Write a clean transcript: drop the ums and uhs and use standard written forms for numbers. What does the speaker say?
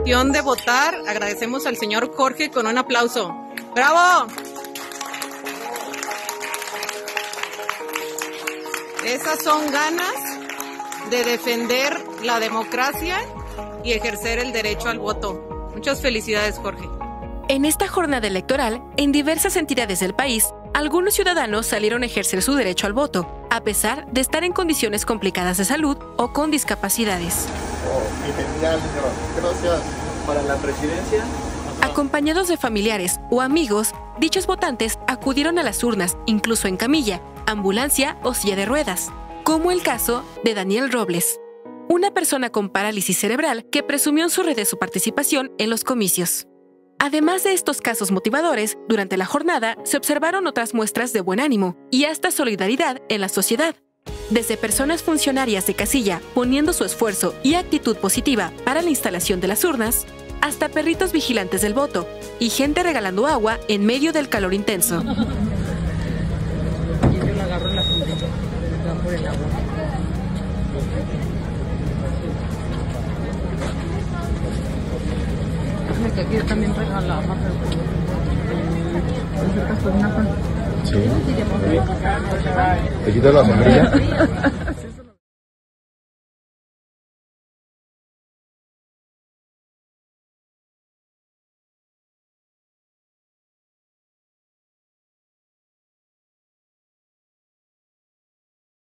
decisión de votar. Agradecemos al señor Jorge con un aplauso. ¡Bravo! Esas son ganas de defender la democracia y ejercer el derecho al voto. Muchas felicidades, Jorge. En esta jornada electoral, en diversas entidades del país, algunos ciudadanos salieron a ejercer su derecho al voto, a pesar de estar en condiciones complicadas de salud o con discapacidades. Gracias. Para la presidencia. Acompañados de familiares o amigos, dichos votantes acudieron a las urnas, incluso en camilla, ambulancia o silla de ruedas, como el caso de Daniel Robles, una persona con parálisis cerebral que presumió en su red de su participación en los comicios. Además de estos casos motivadores, durante la jornada se observaron otras muestras de buen ánimo y hasta solidaridad en la sociedad. Desde personas funcionarias de casilla poniendo su esfuerzo y actitud positiva para la instalación de las urnas, hasta perritos vigilantes del voto y gente regalando agua en medio del calor intenso. Que aquí también regalaba. Sí. ¿Te quitas la sombrilla?